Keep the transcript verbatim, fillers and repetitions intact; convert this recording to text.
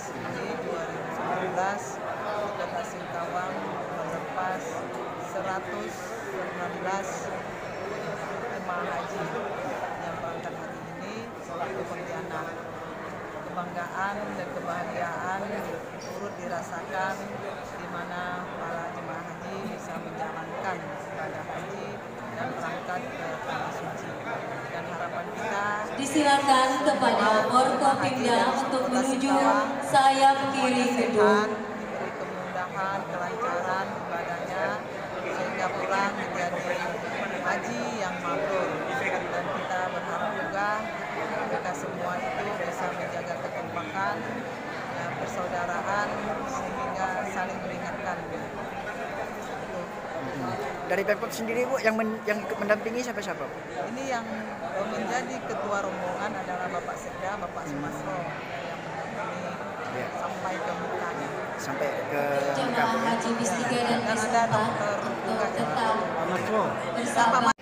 Haji dua ribu sembilan belas Kota Singkawang melepas seratus sembilan belas jemaah haji yang berangkat hari ini ke Pontianak. Kebanggaan dan kebahagiaan turut dirasakan di mana para jemaah haji bisa menjalankan ibadah haji dan berangkat ke Tanah Suci. Dan harapan kita disilakan kepada Forkopimda untuk menuju sayap kiri gedung. Diberi kemudahan, kelancaran ibadahnya sehingga pulang menjadi haji yang mabrur. Dan kita berharap juga mereka semua itu bisa menjaga kekompakan, ya, persaudaraan sehingga saling mengingatkan. Dari Pemkot sendiri Bu, yang men, yang ikut mendampingi siapa-siapa? Ini yang menjadi ketua rombongan adalah Bapak Sekda, Bapak Sumasro yang mendampingi Ya. sampai ke Mekah. Sampai ke Jemaah haji bis tiga dan Dan bis ada empat dokter untuk juga tetap jemaah. bersama.